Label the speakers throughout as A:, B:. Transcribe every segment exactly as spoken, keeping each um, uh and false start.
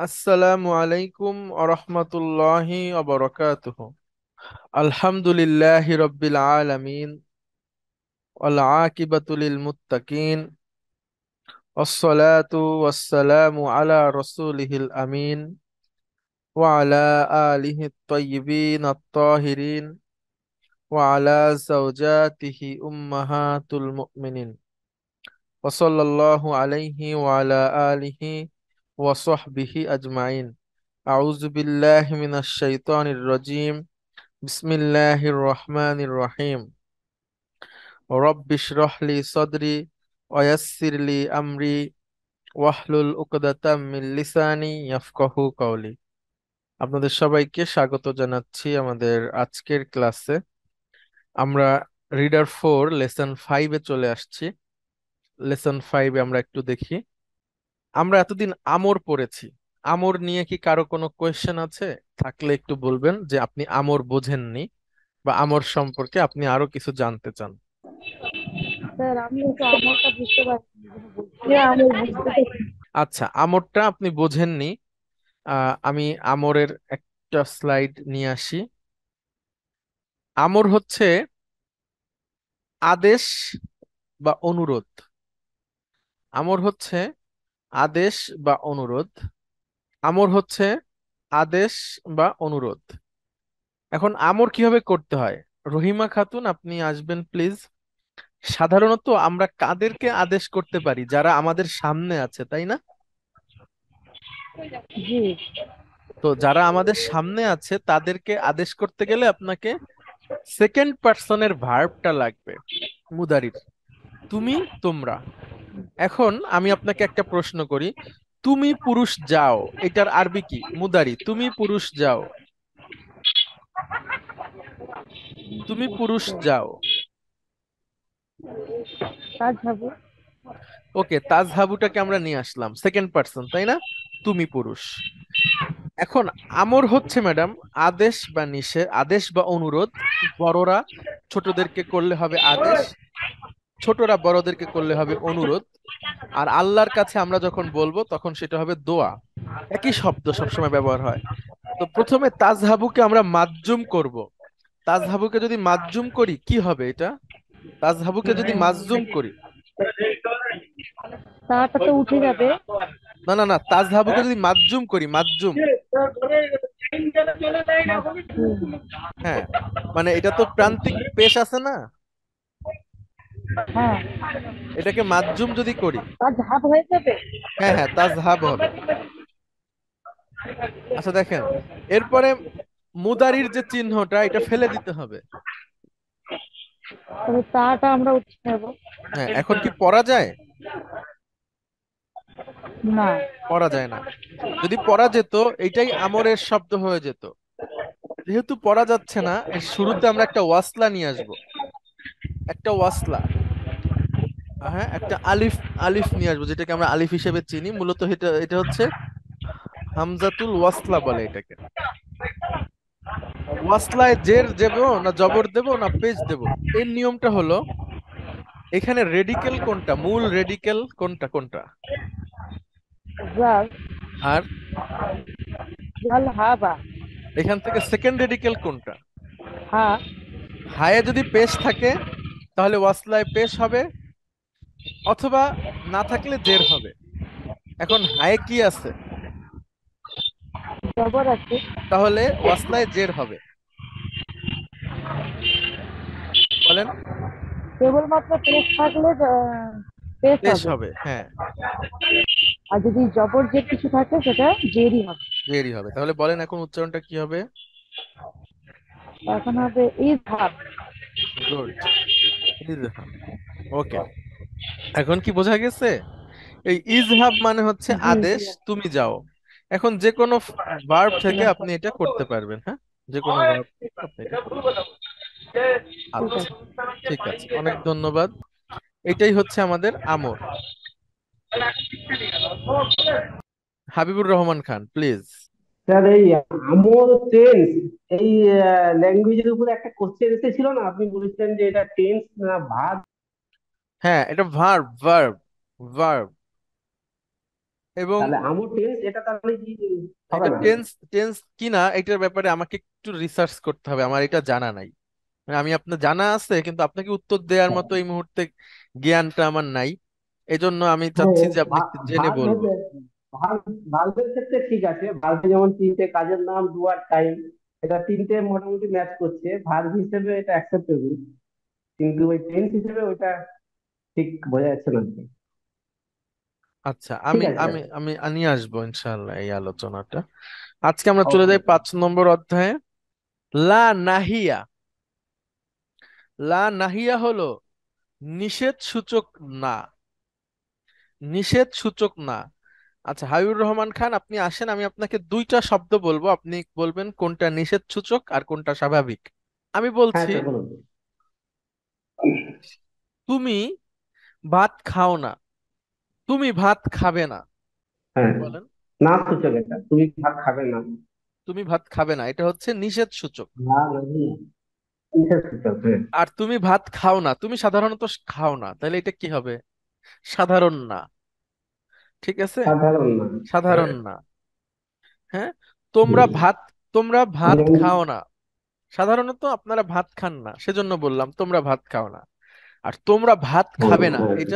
A: আসসালামু আলাইকুম আরহামাতুল্লাহি ওয়াবারাকাতুহু। আলহামদুলিল্লাহি রাব্বিল আলামিন ওয়াল আকিবাতু লিল মুত্তাকিন ওয়াসসালাতু ওয়াসসালামু আলা রাসূলিহিল আমিন ওয়া আলা আলিহি আত-তাইয়্যিবিন আত-তাহিরিন ওয়া আলা যাওজাতিহি উম্মাহাতুল মুমিনিন ওয়া সাল্লাল্লাহু আলাইহি ওয়া আলা আলিহি ওয়া সাহবিহি আজমাইন। আউযু বিল্লাহি মিনাশ শাইতানির রাজীম। বিসমিল্লাহির রহমানির রহিম। রব্বিশ রহলি সদরি ওয়ায়াসসির লি আমরি ওয়াহলুল উকদাতাম মিন লিসানি ইয়াফকাহু কওলি। আপনাদের সবাইকে স্বাগত জানাচ্ছি আমাদের আজকের ক্লাসে। আমরা রিডার ফোর লেসন ফাইভে চলে আসছি। লেসন ফাইভে আমরা একটু দেখি। আমরা এতদিন আমর পড়েছি। আমর নিয়ে কি কারো কোনো কোয়েশ্চেন আছে? থাকলে একটু বলবেন যে আপনি আমর বোঝেননি বা আমর সম্পর্কে আপনি আরো কিছু জানতে চান।
B: স্যার, আমি একটু আমারটা বুঝতে পারছি না, যে আমি বুঝতে পারছি।
A: আচ্ছা, আমরটা আপনি বোঝেননি। আহ, আমি আমরের একটা স্লাইড নিয়ে আসি। আমর হচ্ছে আদেশ বা অনুরোধ। আমর হচ্ছে আদেশ বা অনুরোধ। আমর হচ্ছে আদেশ বা অনুরোধ। এখন আমর কিভাবে করতে হয়? রহিমা খাতুন, আপনি আসবেন প্লিজ। সাধারণত আমরা কাদেরকে আদেশ করতে পারি? যারা আমাদের সামনে আছে, তাই না?
B: জি।
A: তো যারা আমাদের সামনে আছে তাদেরকে আদেশ করতে গেলে আপনাকে সেকেন্ড পার্সনের ভার্বটা লাগবে, মুদারির। তুমি, তোমরা। এখন আমি আপনাকে একটা প্রশ্ন করি। তুমি পুরুষ যাও, এটার আরবি কি? মুদারি। তুমি পুরুষ যাও। তুমি পুরুষ যাও।
B: কাজ হবে।
A: ওকে, তাজহাবুটাকে আমরা নিয়ে আসলাম সেকেন্ড পার্সন, তাই না? তুমি পুরুষ। এখন আমর হচ্ছে ম্যাডাম আদেশ বা নিষেধ, আদেশ বা অনুরোধ। বড়রা ছোটদেরকে করলে হবে আদেশ, ছোটরা বড়দেরকে করলে হবে অনুরোধ। আর আল্লাহর কাছে আমরা যখন বলবো তখন সেটা হবে দোয়া। একই শব্দ সবসময় ব্যবহার হয়। তো প্রথমে তাজহাবুকে আমরা মাজজুম করব। তাজহাবুকে যদি মাজজুম করি কি হবে এটা? তাজহাবুকে যদি মাজজুম করি,
B: তারটা তো উঠে যাবে।
A: না না না, তাজহাবুকে যদি মাজজুম করি, মাজজুম। হ্যাঁ, মানে এটা তো প্রান্তিক পেশ আছে না?
B: হ্যাঁ,
A: এটাকে মাজজুম যদি করি,
B: কাজ হাফ হয়ে যাবে।
A: হ্যাঁ হ্যাঁ, তাজহাব হবে। আচ্ছা দেখেন, এরপরে মুদারির যে চিহ্নটা এটা ফেলে দিতে হবে।
B: তবে তাটা আমরা উঠে নেবো।
A: হ্যাঁ, এখন কি পড়া যায়?
B: না।
A: পড়া যায় না। যদি পড়া যেত এইটাই আমরের শব্দ হয়ে যেত। যেহেতু পড়া যাচ্ছে না, এর শুরুতে আমরা একটা ওয়াসলা নিয়ে আসব। একটা ওয়াসলা, হ্যাঁ, একটা আলিফ। আলিফ নিয়ে আসবো, যেটাকে আমরা আলিফ হিসেবে চিনি। মূলত এটা এটা হচ্ছে হামজাতুল ওয়াসলা বলে এটাকে। ওয়াসলায় জের দেব না জবর দেব না পেজ দেব, এর নিয়মটা হলো এখানে রেডিকেল কোনটা, মূল রেডিকেল কোনটা কোনটা?
B: জাল।
A: আর
B: জাল হাবা।
A: এখান থেকে সেকেন্ড রেডিকেল কোনটা?
B: হা।
A: হায়ে যদি পেশ থাকে তাহলে ওয়াসলায় পেশ হবে, অথবা না থাকলে জের হবে। এখন হায়ে কি আছে?
B: জবর আছে।
A: তাহলে ওয়াসলায় জের হবে। বলেন।
B: কেবলমাত্র পেশ থাকলে পেশ
A: পেশ
B: হবে।
A: হবে, হ্যাঁ।
B: আর যদি জবর যে কিছু থাকে সেটা জেরই হবে।
A: জেরই হবে। তাহলে বলেন এখন উচ্চারণটা কি হবে?
B: এখন হবে ইজ হাফ।
A: গুড। ইজহাব। ওকে, এখন কি বোঝা গেছে? এই ইজহাব মানে হচ্ছে
B: জি।
A: আদেশ, তুমি যাও। এখন যে কোনো ভার্ব থেকে আপনি এটা করতে পারবেন, হ্যাঁ, যে কোনো ভার্ব আপনি এটা করতে পারবেন।
B: ঠিক
A: আচ্ছা,
B: আছে।
A: ঠিক আছে, অনেক ধন্যবাদ। এটাই হচ্ছে আমাদের আমর। হাবিবুর রহমান খান, প্লিজ।
C: স্যার, এই আমর টেন্স, এই ল্যাঙ্গুয়েজের উপর একটা কোশ্চেন এসেছিল না, আপনি বলেছিলেন যে এটা টেন্স না ভার্ব।
A: হ্যাঁ, এটা ভার্ব, ভার্ব, ভার্ব। এবং
C: তাহলে আমর টেন্স এটা তাহলে কি হবে
A: এটা
C: না?
A: টেন্স টেন্স কিনা এটার ব্যাপারে আমাকে একটু রিসার্চ করতে হবে, আমার এটা জানা নাই। মানে আমি আপনার জানা আছে কিন্তু আপনাকে উত্তর দেওয়ার মতো এই মুহূর্তে জ্ঞানটা আমার নাই। এজন্য আমি
C: হ্যাঁ,
A: চাচ্ছি যে আপনাকে জেনে
C: ভার্ব
A: বলবো।
C: হলে ভার্বের ক্ষেত্রে ঠিক আছে, ভার্বে যেমন তিনটে কাজের নাম, ডু আর টাইম, এটা তিনটে মোটামুটি ম্যাচ করছে, ভার্ব হিসেবে এটা অ্যাকসেপ্টেবল। কিন্তু ওই টেন্স হিসেবে ওইটা ঠিক বোঝা যাচ্ছে না আর কি।
A: আচ্ছা,
C: ঠিক
A: আমি
C: আছে।
A: আমি আমি নিয়ে আসবো ইনশাআল্লাহ এই আলোচনাটা। আজকে আমরা চলে
C: ওকে।
A: যাই পাঁচ নম্বর অধ্যায়ে। লা নাহিয়া। লা নাহিয়া হলো নিষেধ সূচক না, নিষেধ সূচক না। আচ্ছা হাবিবুর রহমান খান, আপনি আসেন, আমি আপনাকে দুইটা শব্দ বলবো, আপনি বলবেন কোনটা নিষেধ সূচক আর কোনটা স্বাভাবিক। আমি
C: হ্যাঁ
A: বলছি,
C: স্যার বলুন।
A: তুমি ভাত খাও না, তুমি ভাত খাবে না।
C: হ্যাঁ,
A: বলেন।
C: না সূচক এটা, তুমি ভাত খাবে না।
A: তুমি ভাত খাবে না এটা হচ্ছে নিষেধ সূচক।
C: না নাহি, কিসের সূচক? হ্যাঁ,
A: আর তুমি ভাত খাও না, তুমি সাধারণত খাও না, তাহলে এটা কি হবে? সাধারণ না। ঠিক আছে,
C: সাধারণ না।
A: সাধারণ না। হ্যাঁ, তোমরা ভাত তোমরা ভাত
C: যেমন,
A: খাও না, সাধারণত আপনারা ভাত খান না, সেজন্য বললাম তোমরা ভাত খাও না। আর তোমরা ভাত
C: হ্যাঁ
A: খাবে না
C: হ্যাঁ,
A: এটা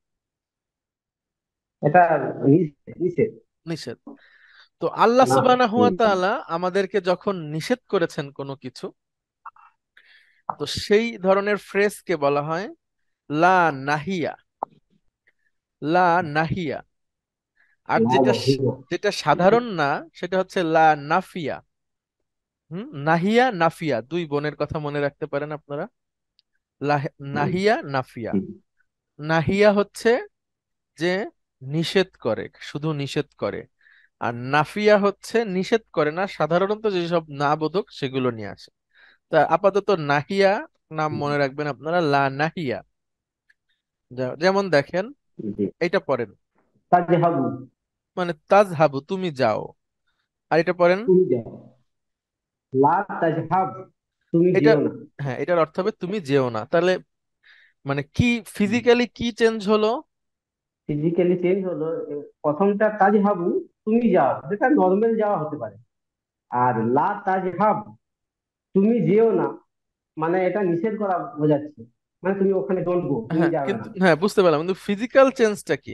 C: এটা নিষেধ নিষেধ।
A: নিষেধ। তো আল্লাহ
C: না।
A: সুবহানাহু ওয়া
C: হুম,
A: তাআলা আমাদেরকে যখন নিষেধ করেছেন কোনো কিছু, তো সেই ধরনের ফ্রেজকে বলা হয় লা নাহিয়া। লা নাহিয়া। আর
C: না
A: যেটা
C: নাহি
A: স-
C: না।
A: যেটা সাধারণ না সেটা হচ্ছে লা নাফিয়া। হুম, নাহিয়া নাফিয়া দুই বোনের কথা মনে রাখতে পারেন আপনারা। লাহ-
C: হুম,
A: নাহিয়া নাফিয়া।
C: হুম,
A: নাহিয়া হচ্ছে যে নিষেধ করে, শুধু নিষেধ করে। আর নাফিয়া হচ্ছে নিষেধ করে না, সাধারণত যেসব না বোধক সেগুলো নিয়ে আসে। তা আপাতত নাহিয়া নাম
C: হুম,
A: মনে রাখবেন আপনারা, লা নাহিয়া। যা- যেমন দেখেন,
C: জি।
A: এটা পড়েন,
C: তাজহাবু,
A: মানে তাজহাবু তুমি যাও। আর এটা পড়েন,
C: তুমি যাও। লা তাজহাব, তুমি
A: এটা,
C: যেও না।
A: হ্যাঁ এটার অর্থ হবে তুমি যেও না। তাহলে মানে কি, ফিজিক্যালি কি চেঞ্জ হলো?
C: ফিজিক্যালি চেঞ্জ হলো, এ, প্রথমটা তাজহাবু, তুমি যাও, যেটা নর্মাল যাওয়া হতে পারে। আর লা তাজহাব, তুমি যেও না, মানে এটা নিষেধ করা বোঝাচ্ছে, মানে তুমি ওখানে ডোন্ট গো, তুমি
A: হ্যাঁ
C: যাবে
A: কিন্তু,
C: না।
A: হ্যাঁ বুঝতে পারলাম, কিন্তু ফিজিক্যাল চেঞ্জটা কি?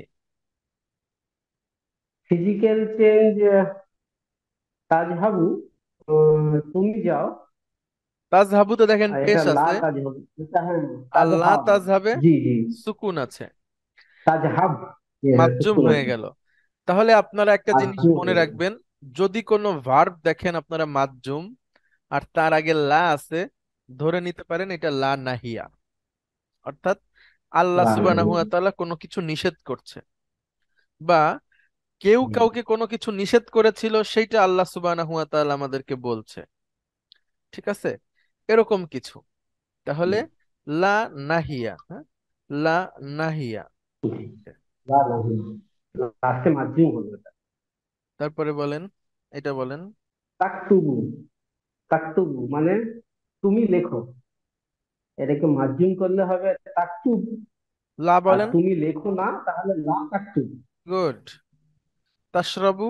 C: ফিজিক্যাল চেঞ্জ, তাজহাবু, উম, তুমি যাও।
A: তাজহাবুতে দেখেন
C: আর এটা
A: পেশ
C: লা
A: আছে,
C: তাজহাবু, এটা হ্যাঁ
A: আল্লাহ
C: তাজহাব।
A: তাজহাবে
C: জি জি,
A: সুকুন আছে,
C: তাজহাব, হ্যাঁ,
A: মাজজুম
C: সুকুন
A: হয়ে
C: আছে।
A: গেল। তাহলে আপনারা একটা জিনিস
C: আজু
A: মনে
C: হয়ে গেল।
A: রাখবেন, যদি কোনো ভার্ব দেখেন আপনারা মাজজুম আর তার আগে লা আছে, ধরে নিতে পারেন এটা লা নাহিয়া, অর্থাৎ আল্লাহ
C: লা নাহি।
A: সুবহানাহু ওয়া তাআলা কোনো কিছু নিষেধ করছে, বা কেউ
C: হুম,
A: কাউকে কোনো কিছু নিষেধ করেছিল সেইটা আল্লাহ সুবহানাহু ওয়া তাআলা আমাদেরকে বলছে। ঠিক আছে, এরকম কিছু। তাহলে
C: হুম,
A: লা নাহিয়া, হ্যাঁ, লা নাহিয়া।
C: হুম। লা নাহি, লাস্টে মাধ্যম হলো এটা।
A: তারপরে বলেন, এটা বলেন।
C: তাকতুবু, তাকতুবু মানে তুমি লেখো, এটাকে মার্জিন করলে হবে তাকতুব।
A: লা
C: আর
A: বলেন।
C: তুমি লেখো না, তাহলে লা তাকতুব।
A: গুড। তাশরাবু।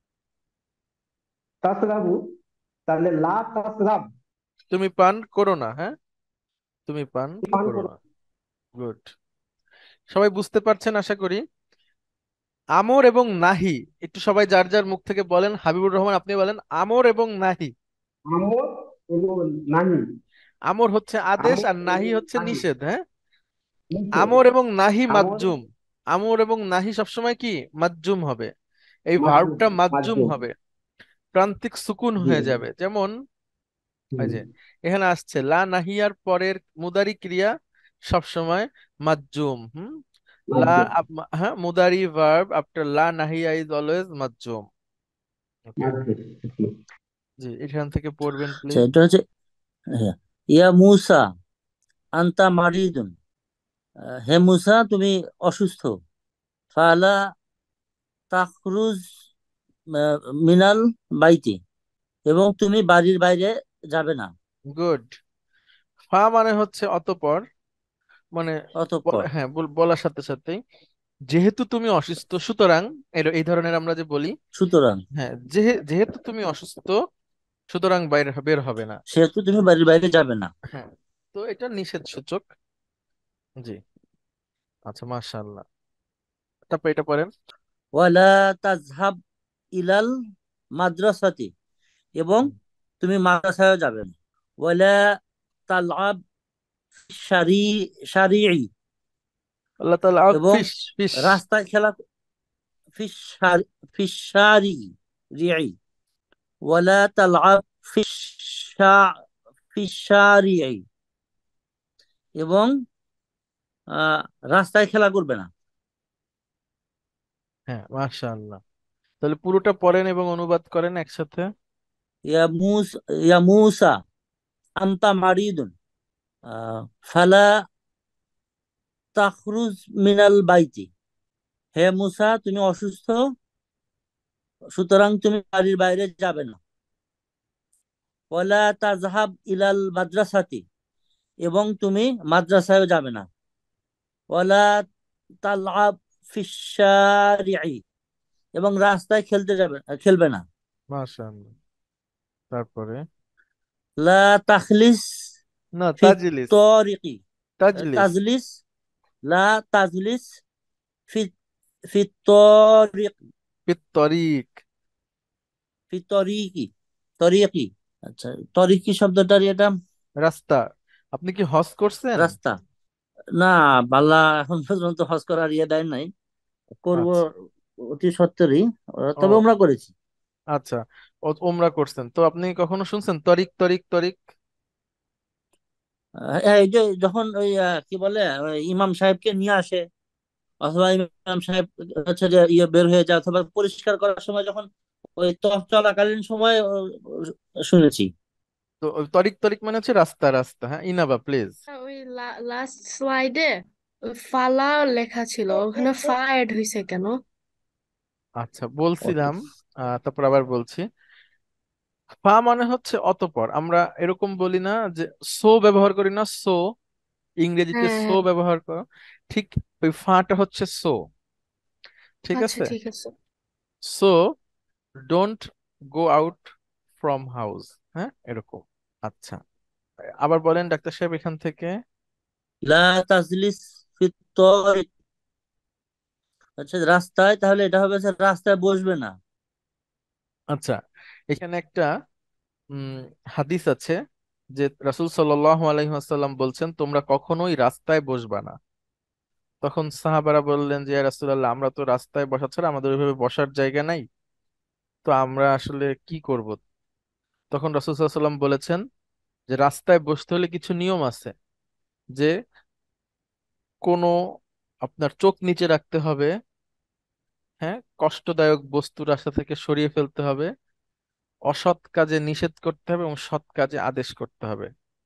C: তাসরাবু, তাহলে লা তাসরাব,
A: তুমি পান করো না, হ্যাঁ, তুমি পান
C: পান
A: করো
C: করো।
A: না। গুড। সবাই বুঝতে পারছেন আশা করি। আমর এবং নাহি, একটু সবাই যার যার মুখ থেকে বলেন। হাবিবুর রহমান আপনি বলেন আমর এবং নাহি।
C: আমর এবং নাহি।
A: আমর হচ্ছে আদেশ
C: আমর
A: আর নাহি
C: এবং
A: হচ্ছে
C: নাহি,
A: নিষেধ, হ্যাঁ।
C: নিষেধ।
A: আমর এবং নাহি
C: আমর
A: মাজজুম। আমর এবং নাহি সবসময় কি মাজজুম হবে, এই
C: মাধ্যম,
A: ভার্বটা মাজজুম
C: মাধ্যম।
A: হবে, প্রান্তিক সুকুন
C: জি।
A: হয়ে যাবে। যেমন এই
C: হুম,
A: যে এখানে আসছে লা নাহিয়ার পরের মুদারি ক্রিয়া সবসময় মাজজুম। হুম, লা
C: মাধ্যম,
A: আপ- হ্যাঁ, মুদারি ভার্ব আফটার লা নাহিয়া ইজ অলওয়েজ মাজজুম। ওকে,
C: মাধ্যম। জি।
A: জি এখান থেকে পড়বেন
D: আচ্ছা
A: প্লিজ।
D: এটা হচ্ছে, হ্যাঁ, ইয়া মুসা আন্তা মারিদুন, আহ, হে মুসা তুমি অসুস্থ। ফালা তাখরুজ আহ, মিনাল বাইতি, এবং তুমি বাড়ির বাইরে যাবে না।
A: গুড। ফা মানে হচ্ছে অতঃপর, মানে বল-
D: অতঃপর।
A: হ্যাঁ বল- বলার সাথে সাথেই যেহেতু তুমি অসুস্থ সুতরাং, এর- এই ধরনের আমরা যে বলি,
D: সুতরাং
A: হ্যাঁ, যেহে- যেহেতু তুমি অসুস্থ সুতরাং বাইরে বের হবে না।
D: সেহেতু তুমি বাড়ির বাইরে যাবে না।
A: হ্যাঁ, তো এটা নিষেধ সূচক। জি। আচ্ছা, মাশাআল্লাহ। তারপর এটা পড়েন।
D: ওয়ালা তাজহাব ইলাল মাদ্রাসাতি, এবং
A: হুম।
D: তুমি মাদ্রাসায় যাবে না। ওয়ালা তালআব শারি শারিঈ,
A: আল্লাহ তাআলা
D: এবং
A: ফিশ ফিশ
D: রাস্তায় খেলা ফিসার ফিসারি রিঈ, ওয়ালা তালআব ফিসা ফিসারিঈ, এবং আহ, রাস্তায় খেলা করবে না।
A: হ্যাঁ, মাশাআল্লাহ। তাহলে পুরোটা পড়েন এবং অনুবাদ করেন একসাথে।
D: ইয়া মুস ইয়া মুসা আনতা মারিদুন, আহ, ফালা তাখরুজ মিনাল বাইতি। হে মুসা, তুমি অসুস্থ, সুতরাং তুমি বাড়ির বাইরে যাবে না। ওয়ালা তাজহাব ইলাল মাদ্রাসাতি, এবং তুমি মাদ্রাসায় যাবে না। ওয়ালা তালআব ফিশ-শারিঈ, এবং রাস্তায় খেলতে যাবে খেলবে না।
A: মাশাআল্লাহ। তারপরে,
D: লা তাখলিস
A: না,
D: ফি
A: তাজলিস।
D: তরিকি,
A: তাজলিস।
D: তাজলিস, লা তাজলিস ফি ফি তরিক
A: বিত্তরিক।
D: ফি তরিকি তরিকি। আচ্ছা, তরিকি শব্দটার এটা
A: রাস্তা। আপনি কি হজ করছেন?
D: রাস্তা না। বাল্লা এখন পর্যন্ত হজ করার ইয়ে দেয় নাই, করব
A: আচ্ছা।
D: অতি সত্তরই। আহ, তবে
A: ও
D: আমরা করেছি।
A: আচ্ছা। ও- ওমরা করছেন তো আপনি কখনো শুনছেন তরিক তরিক তরিক?
D: আহ, এই যে যখন ওই আহ, কি বলে ওই ইমাম সাহেবকে নিয়ে আসে, অথবা ইমাম সাহেব হচ্ছে যে ইয়ে বের হয়ে যায়, অথবা পরিষ্কার করার সময় যখন ওই তফ চলাকালীন সময় ও, ও, শুনেছি।
A: তো ওই তরিক তরিক মানে হচ্ছে রাস্তা রাস্তা। হ্যাঁ, ইনাবা প্লিজ।
B: ওই লাস্ট স্লাইডে ফালা লেখা ছিল, ওখানে ফা অ্যাড হয়েছে কেন?
A: আচ্ছা,
D: অত-
A: বলছিলাম। আহ তারপর আবার বলছি। ফা মানে হচ্ছে অতঃপর। আমরা এরকম বলি না যে সো ব্যবহার করি না, সো ইংরেজিতে
B: হ্যাঁ
A: সো
B: হ্যাঁ।
A: ব্যবহার করো, ঠিক ওই ফাটা হচ্ছে সো। ঠিক
B: আচ্ছা
A: আছে।
B: ঠিক আছে।
A: So don't go out from house. হ্যাঁ, এরকম। আচ্ছা, আবার বলেন ডাক্তার সাহেব এখান থেকে।
D: লা তাজলিস ফি তরিক, আচ্ছা রাস্তায়, তাহলে এটা হবে যে রাস্তায় বসবে না।
A: আচ্ছা, এখানে একটা উম হাদিস আছে যে রাসূল সাল্লাল্লাহু আলাইহি ওয়াসাল্লাম বলছেন তোমরা কখনোই রাস্তায় বসবা না। তখন সাহাবারা বললেন যে ইয়া রাসূলুল্লাহ, আমরা তো রাস্তায় বসা ছাড়া আমাদের ওইভাবে বসার জায়গা নাই, তো আমরা আসলে কি করব? তখন রাসূল সাল্লাল্লাহু আলাইহি ওয়াসাল্লাম বলেছেন যে রাস্তায় বসতে হলে কিছু নিয়ম আছে। যে কোনো, আপনার চোখ নিচে রাখতে হবে। হ্যাঁ, কষ্টদায়ক বস্তু রাস্তা থেকে সরিয়ে ফেলতে হবে। অসৎ কাজে নিষেধ করতে হবে এবং সৎ কাজে আদেশ করতে হবে।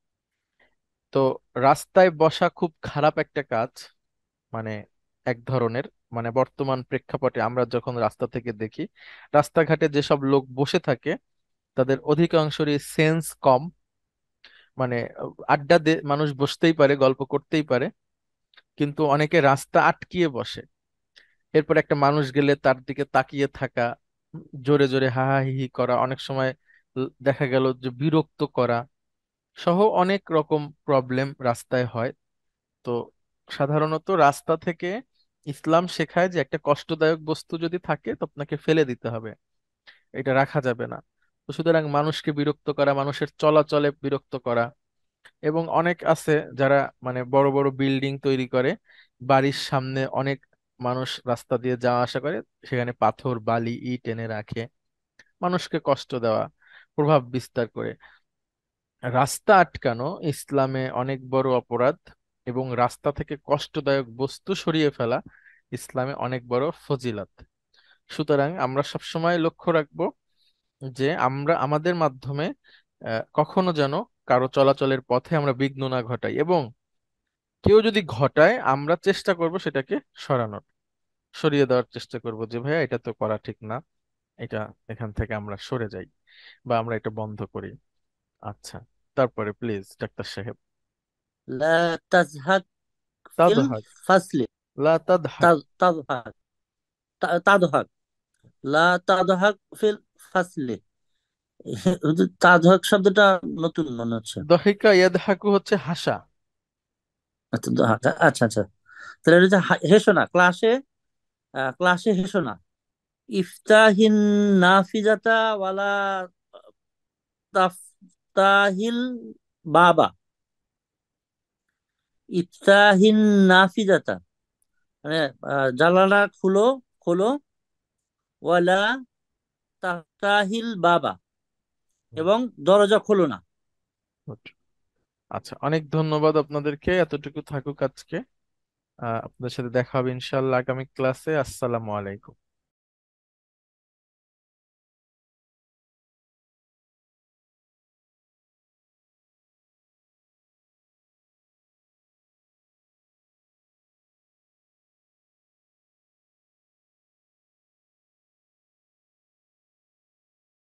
A: তো রাস্তায় বসা খুব খারাপ একটা কাজ, মানে এক ধরনের, মানে বর্তমান প্রেক্ষাপটে আমরা যখন রাস্তা থেকে দেখি রাস্তাঘাটে যেসব লোক বসে থাকে তাদের অধিকাংশেরই সেন্স কম। মানে আহ, আড্ডা দে মানুষ বসতেই পারে, গল্প করতেই পারে, কিন্তু অনেকে রাস্তা আটকিয়ে বসে। এরপর একটা মানুষ গেলে তার দিকে তাকিয়ে থাকা, জোরে জোরে হাহাহিহি করা, অনেক সময় ল- দেখা গেল যে বিরক্ত করা সহ অনেক রকম প্রবলেম রাস্তায় হয়। তো সাধারণত রাস্তা থেকে ইসলাম শেখায় যে একটা কষ্টদায়ক বস্তু যদি থাকে তো আপনাকে ফেলে দিতে হবে, এটা রাখা যাবে না। তো সুতরাং মানুষকে বিরক্ত করা, মানুষের চলাচলে বিরক্ত করা, এবং অনেক আছে যারা মানে বড় বড় বিল্ডিং তৈরি করে, বাড়ির সামনে অনেক মানুষ রাস্তা দিয়ে যাওয়া আসা করে, সেখানে পাথর বালি ইট এনে রাখে, মানুষকে কষ্ট দেওয়া, প্রভাব বিস্তার করে। রাস্তা আটকানো ইসলামে অনেক বড় অপরাধ, এবং রাস্তা থেকে কষ্টদায়ক বস্তু সরিয়ে ফেলা ইসলামে অনেক বড় ফজিলত। সুতরাং আমরা সবসময় লক্ষ্য রাখবো যে আমরা আমাদের মাধ্যমে আহ, কখনো যেন কারো চলাচলের পথে আমরা বিঘ্ন না ঘটাই, এবং কেউ যদি ঘটায় আমরা চেষ্টা করব সেটাকে সরানোর, সরিয়ে দেওয়ার চেষ্টা করব যে ভাইয়া এটা তো করা ঠিক না, এটা এখান থেকে আমরা সরে যাই বা আমরা এটা বন্ধ করি। আচ্ছা, তারপরে প্লিজ ডাক্তার সাহেব।
D: লা তাজহাক ফিল
A: তাজহাক।
D: ফাসলি,
A: লা তাদহাক।
D: তাজ তাজহাক তা- তাদহাক লা তাদহাক ফিল ফাসলি। তাজহাক শব্দটা নতুন মনে হচ্ছে।
A: দহিকা ইয়াদহাকু হচ্ছে হাসা।
D: আচ্ছা দহাক, আচ্ছা আচ্ছা। তাহলে এটা হচ্ছে হা- হেসো না ক্লাসে, আহ, ক্লাসে হেসো না। ইফতাহিন নাফিজাতা ওয়ালা তাফতাহিল বাবা। ইফতাহিন নাফিজাতা মানে আহ, জানালা খুলো, খোলো। ওয়ালা তাফতাহিল বাবা এবং দরজা খোলো না।
A: আচ্ছা, অনেক ধন্যবাদ আপনাদেরকে, এতটুকু থাকুক আজকে। আহ আপনাদের সাথে দেখা হবে ইনশাআল্লাহ আগামী ক্লাসে। আসসালামু আলাইকুম।